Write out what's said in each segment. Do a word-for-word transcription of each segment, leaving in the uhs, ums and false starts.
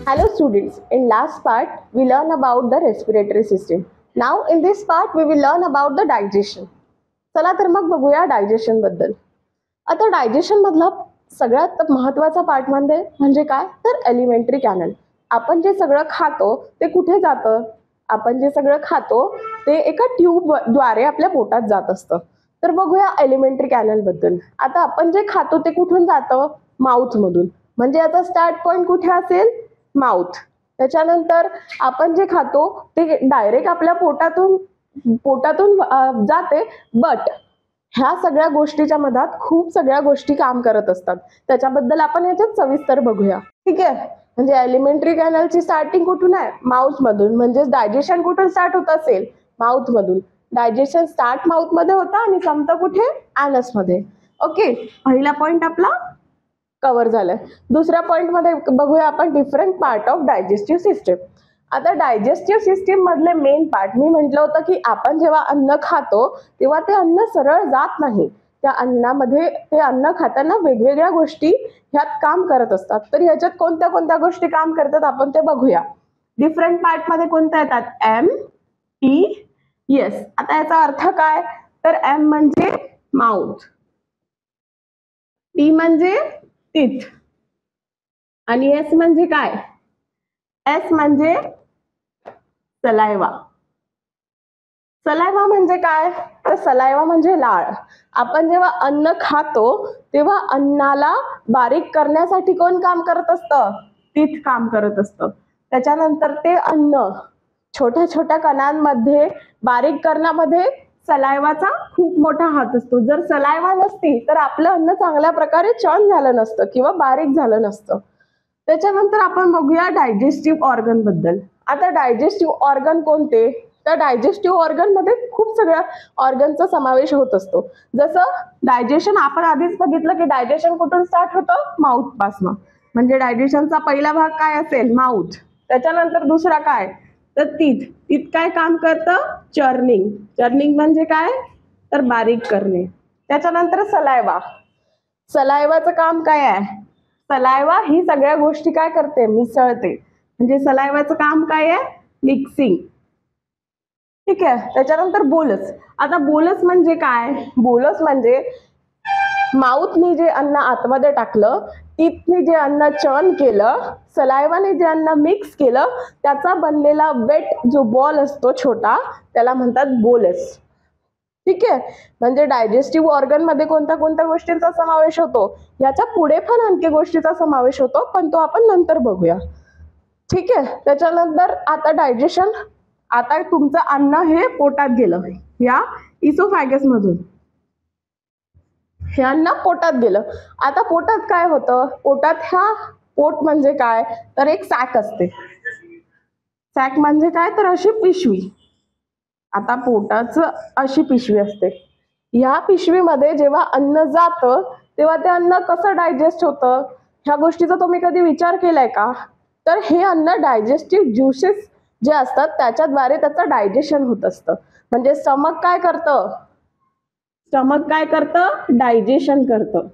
Hello students, in last part we learn about the respiratory system. Now in this part we will learn about the digestion. चला तर मग बघूया digestion बद्दल. आता digestion मधला सगळ्यात महत्त्वाचा पार्ट म्हणजे म्हणजे काय तर एलिमेंटरी कॅनल. आपण जे सगळं खातो ते कुठे जातं? आपण जे सगळं खातो ते एका ट्यूब द्वारे आपल्या पोटात जात असतं. तर बघूया एलिमेंटरी कॅनल बद्दल. आता आपण जे खातो ते कुठून जातं? माउथ मधून. म्हणजे आता स्टार्ट पॉइंट कुठे असेल? माउथ. त्याच्यानंतर आपण जे खातो ते डायरेक्ट आपल्या पोटातून पोटातून जाते, बट ह्या सगळ्या गोष्टीच्या मधात खूप सगळ्या गोष्टी काम करत असतात. त्याच्याबद्दल आपण याच्यात सविस्तर बघूया. ठीक आहे. म्हणजे एलिमेंटरी कॅनलची स्टार्टिंग कुठून आहे? माउथ मधून. म्हणजे डायजेशन कुठून स्टार्ट होत असेल? माउथ मधून. डायजेशन स्टार्ट माउथ मध्ये होतं आणि संपतं कुठे? ॲनस मध्ये. ओके, पहिला पॉइंट आपला कव्हर झालाय. दुसऱ्या पॉइंट मध्ये बघूया आपण different part of digestive system. आता डायजेस्टिव्ह सिस्टीम मधले मेन पार्ट मी म्हटलं होतं की आपण जेव्हा अन्न खातो तेव्हा ते अन्न सरळ जात नाही. त्या अन्नामध्ये ते अन्न खाताना वेगवेगळ्या गोष्टी ह्यात काम करत असतात. तर ह्याच्यात कोणत्या कोणत्या गोष्टी काम करतात आपण ते बघूया. डिफरंट पार्ट मध्ये कोणत्या येतात? M, T, S. आता याचा अर्थ काय? तर एम म्हणजे माउथ, टी म्हणजे टीथ आणि एस म्हणजे काय? एस म्हणजे सलायवा. सलायवा म्हणजे काय? तर सलायवा म्हणजे लाळ. आपण जेव्हा अन्न खातो तेव्हा अन्नाला बारीक करण्यासाठी कोण काम करत असतं? टीथ काम करत असतं. त्याच्यानंतर ते अन्न छोट्या छोट्या कणांमध्ये बारीक करण्यामध्ये सलायवाचा खूप मोठा हात असतो. जर सलायवा नसती तर आपलं अन्न चांगल्या प्रकारे चर्न झालं नसतं किंवा बारीक झालं नसतं. त्याच्यानंतर आपण बघूया डायजेस्टिव्ह ऑर्गन बद्दल. आता डायजेस्टिव्ह ऑर्गन कोणते? तर डायजेस्टिव्ह ऑर्गन मध्ये खूप सगळ्या ऑर्गनचा समावेश होत असतो. जसं डायजेशन आपण आधीच बघितलं की डायजेशन कुठून स्टार्ट होतं? माउथ पासून. म्हणजे डायजेशनचा पहिला भाग काय असेल? माउथ. त्याच्यानंतर दुसरा काय? तर टीथ. टीथ काय काम करतं? चर्निंग. चर्निंग म्हणजे काय? तर बारीक करणे. त्याच्यानंतर सलायवा. सलायवाचं काम काय आहे? सलायवा ही सगळ्या गोष्टी काय करते? मिसळते. म्हणजे सलायवाचं काम काय आहे? मिक्सिंग. ठीक आहे. त्याच्यानंतर बोलस. आता बोलस म्हणजे काय? बोलस म्हणजे माउथने जे अन्न आतमध्ये टाकलं, टीथने जे अन्न चर्न केलं, सलायवाने जे अन्न मिक्स केलं, त्याचा बनलेला वेट जो बॉल असतो छोटा त्याला म्हणतात बोलस. ठीक आहे. म्हणजे डायजेस्टिव्ह ऑर्गन मध्ये कोणत्या कोणत्या गोष्टींचा समावेश होतो? याच्या पुढे पण आणखी गोष्टींचा समावेश होतो, पण तो आपण नंतर बघूया. ठीक आहे. त्याच्यानंतर आता डायजेशन, आता तुमचं अन्न हे पोटात गेलं या इसोफॅगस मधून. हे अन्न पोटात गेलं. आता पोटात काय होतं? पोटात ह्या पोट म्हणजे काय? तर एक सॅक असते. सॅक म्हणजे काय? तर अशी पिशवी. आता पोटाचं अशी पिशवी असते. या पिशवीमध्ये जेव्हा अन्न जातं तेव्हा ते अन्न कसं डायजेस्ट होतं? ह्या गोष्टीचा तुम्ही कधी विचार केलाय का? तर हे अन्न डायजेस्टिव्ह ज्युसेस जे असतात त्याच्याद्वारे त्याचं डायजेशन होत असतं. म्हणजे स्टमक काय करतं? स्टमक काय करतं? डायजेशन करतं.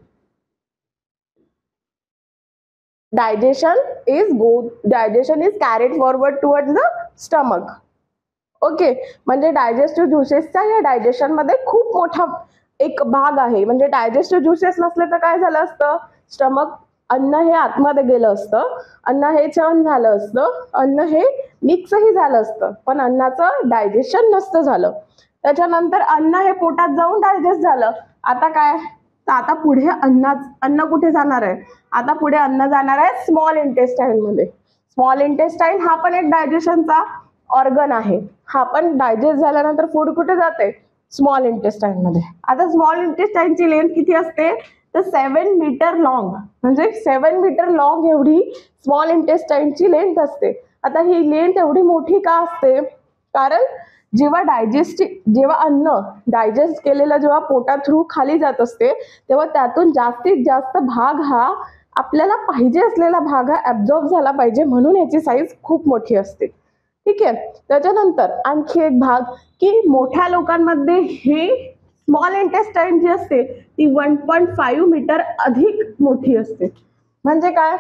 Digestion is go digestion is carried forward towards the stomach. Okay. म्हणजे डायजेस्टिव्ह ज्युसेसचा या डायजेशन मध्ये खूप मोठा एक भाग आहे. म्हणजे डायजेस्टिव्ह ज्युसेस नसले तर काय झालं असतं? स्टमक अन्न हे आतमध्ये गेलं असतं, अन्न हे चर्न झालं असतं, अन्न हे मिक्सही झालं असतं, पण अन्नाचं डायजेशन नसतं झालं. त्याच्यानंतर अन्न हे पोटात जाऊन डायजेस्ट झालं. आता काय? तर आता पुढे अन्न अन्न कुठे जाणार आहे? आता पुढे अन्न जाणार आहे स्मॉल इंटेस्टाईन मध्ये. स्मॉल इंटेस्टाईन हा पण एक डायजेशनचा ऑर्गन आहे. हा पण डायजेस्ट झाल्यानंतर फूड कुठे जाते? स्मॉल इंटेस्टाईन मध्ये. आता स्मॉल इंटेस्टाईनची लेंथ किती असते? तर सेवन मीटर लॉंग. म्हणजे सेवन मीटर लॉंग एवढी स्मॉल इंटेस्टाईनची लेंथ असते. आता ही लेंथ एवढी मोठी का असते? कारण जेव्हा डायजेस्टिव्ह जेव्हा अन्न डायजेस्ट केलेलं जेव्हा पोटात थ्रू खाली जात असते तेव्हा त्यातून जास्तीत जास्त भाग हा आपल्याला पाहिजे असलेला भाग हा ऍब्झॉर्ब झाला पाहिजे, म्हणून याची साईज खूप मोठी असते. ठीक आहे. त्याच्यानंतर आणखी एक भाग की मोठ्या लोकांमध्ये हे स्मॉल इंटेस्टाईन जी असते ती वन पॉईंट फाईव्ह मीटर अधिक मोठी असते. म्हणजे काय?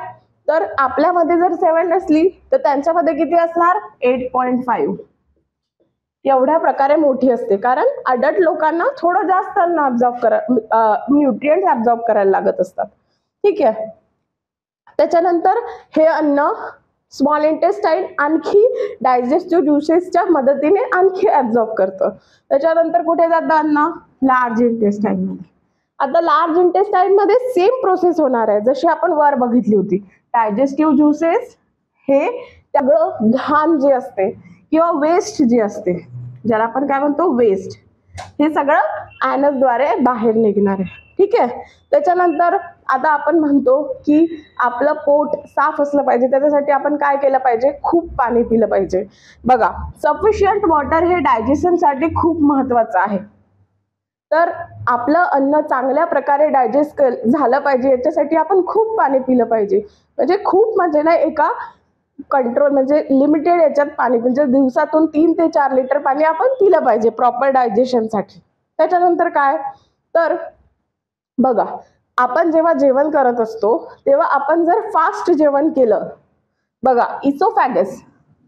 तर आपल्यामध्ये जर सेवन नसली तर त्यांच्यामध्ये किती असणार, एट पॉईंट फाईव्ह. एवढ्या प्रकारे मोठी असते, कारण अडल्ट लोकांना थोडं जास्त अन्न ऍब्झॉर्ब करा न्यूट्रिएंट्स ऍब्झॉर्ब करायला लागत असतात. ठीक आहे. त्याच्यानंतर हे अन्न स्मॉल इंटेस्टाईन आणखी डायजेस्टिव्ह ज्युसेसच्या मदतीने आणखी ऍब्झॉर्ब करतं. त्याच्यानंतर कुठे जातं अन्न, लार्ज इंटेस्टाईन मध्ये. आता लार्ज इंटेस्टाईन मध्ये सेम प्रोसेस होणार आहे जशी आपण वर बघितली होती. डायजेस्टिव्ह ज्युसेस हे सगळं घाण जे असते किंवा वेस्ट जे असते, ज्याला आपण काय म्हणतो वेस्ट, हे सगळं ऍनस द्वारे बाहेर निघणार आहे. ठीक आहे. त्याच्यानंतर आता आपण म्हणतो की आपलं पोट साफ असलं पाहिजे, त्याच्यासाठी आपण काय केलं पाहिजे, खूप पाणी पिलं पाहिजे. बघा, सफिशियंट वॉटर हे डायजेशनसाठी खूप महत्वाचं आहे. तर आपलं अन्न चांगल्या प्रकारे डायजेस्ट झालं पाहिजे याच्यासाठी आपण खूप पाणी पिलं पाहिजे. म्हणजे खूप म्हणजे ना एका कंट्रोल म्हणजे लिमिटेड याच्यात पाणी, म्हणजे दिवसातून तीन ते चार लिटर पाणी आपण पिलं पाहिजे प्रॉपर डायजेशनसाठी. त्याच्यानंतर काय, तर बघा, आपण जेव्हा जेवण करत असतो तेव्हा आपण जर फास्ट जेवण केलं, बघा इसोफॅगस,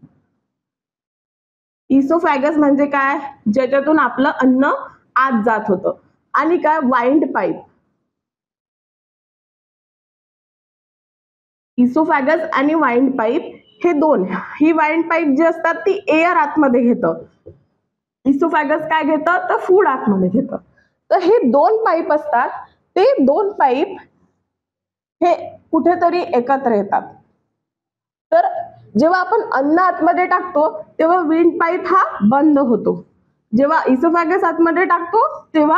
इसोफॅगस म्हणजे काय, ज्याच्यातून आपलं अन्न आत जात होतं, आणि काय वाइंड पाईप. इसोफॅगस आणि वाइंड पाईप हे दोन, ही वाइंड पाईप जी असतात ती एअर आतमध्ये घेतं, इसोफॅगस काय घेतं तर फूड आतमध्ये घेतं. तर हे दोन पाईप असतात, ते दोन पाईप हे कुठेतरी एकत्र येतात. तर जेव्हा आपण अन्न आतमध्ये टाकतो तेव्हा विंड पाईप हा बंद होतो. जेव्हा इसोफॅगस आतमध्ये टाकतो तेव्हा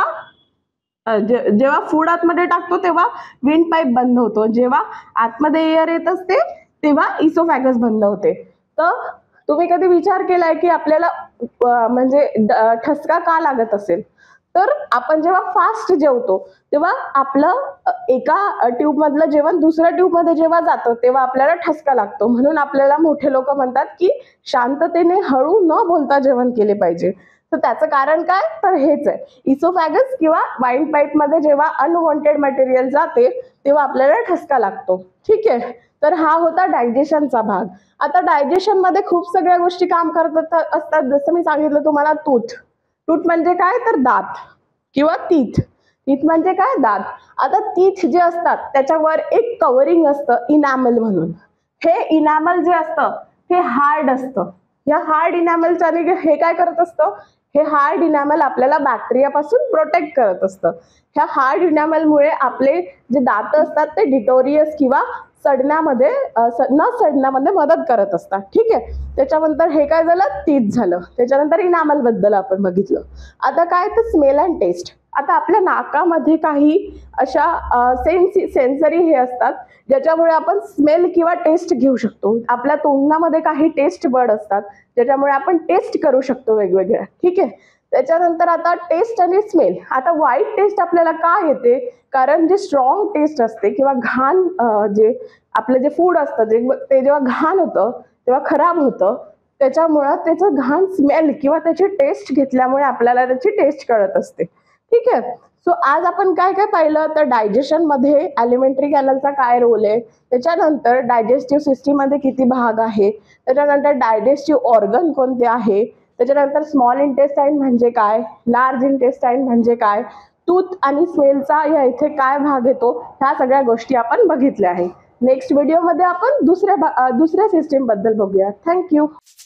जेव्हा फूड आतमध्ये टाकतो तेव्हा विंड पाईप बंद होतो. जेव्हा आतमध्ये एअर येत असते तेव्हा इसोफॅगस बंद होते. तर तुम्ही कधी विचार केलाय की आपल्याला म्हणजे ठसका का लागत असेल, तर आपण जेव्हा फास्ट जेवतो तेव्हा आपलं एका ट्यूब मधलं जेवण दुसऱ्या ट्यूब मध्ये जेव्हा जातं तेव्हा आपल्याला ठसका लागतो. म्हणून आपल्याला मोठे लोक म्हणतात की शांततेने हळू न बोलता जेवण केले पाहिजे. तर त्याचं कारण काय, तर हेच आहे, इसोफॅगस किंवा वाइंड पाईप मध्ये जेव्हा अनवॉन्टेड मटेरियल जाते तेव्हा आपल्याला ठसका लागतो. ठीक आहे. तर हा होता डायजेशनचा भाग. आता डायजेशन मध्ये खूप सगळ्या गोष्टी काम करत असतात. जसं मी सांगितलं तुम्हाला, टूथ. टूथ म्हणजे काय, तर दात किंवा तीथ. तीथ म्हणजे काय, दात. आता तीथ जे असतात त्याच्यावर एक कव्हरिंग असतं इनॅमल म्हणून. हे इनॅमल जे असतं हे हार्ड असतं. या हार्ड इनॅमलच्या हे काय करत असतं, हे हार्ड इनॅमल आपल्याला बॅक्टेरियापासून प्रोटेक्ट करत असतं. ह्या हार्ड इनॅमलमुळे आपले जे दात असतात ते डिटोरियस किंवा सडण्यामध्ये न सडण्यामध्ये मदत करत असतात. ठीक आहे. त्याच्यानंतर हे काय झालं, टीथ झालं. त्याच्यानंतर इनॅमल बद्दल आपण बघितलं. आता काय, तर स्मेल अँड टेस्ट. आता आपल्या नाकामध्ये काही अशा सेन्सी सेन्सरी हे असतात ज्याच्यामुळे आपण स्मेल किंवा टेस्ट घेऊ शकतो. आपल्या तोंडामध्ये काही टेस्ट बर्ड असतात ज्याच्यामुळे आपण टेस्ट करू शकतो वेगवेगळ्या. ठीक आहे. त्याच्यानंतर आता टेस्ट आणि स्मेल. आता वाईट टेस्ट आपल्याला का येते, कारण जे स्ट्रॉंग टेस्ट असते किंवा घाण जे आपलं जे फूड असतं ते जेव्हा घाण होतं तेव्हा खराब होतं, त्याच्यामुळं त्याचं घाण स्मेल किंवा त्याची टेस्ट घेतल्यामुळे आपल्याला त्याची टेस्ट कळत असते. ठीक आहे. सो आज आपण काय काय पाहिलं, तर डायजेशन मध्ये एलिमेंटरी कॅनलचा काय रोल आहे, त्याच्यानंतर डायजेस्टिव्ह सिस्टीम मध्ये किती भाग आहे, त्याच्यानंतर डायजेस्टिव्ह ऑर्गन कोणते आहे, त्याच्यानंतर स्मॉल इंटेस्टाईन म्हणजे काय, लार्ज इंटेस्टाईन म्हणजे काय, टूथ आणि स्मेलचा या इथे काय भाग येतो, ह्या सगळ्या गोष्टी आपण बघितल्या आहे. नेक्स्ट व्हिडिओमध्ये आपण दुसऱ्या दुसऱ्या सिस्टीम बद्दल बघूया. थँक्यू.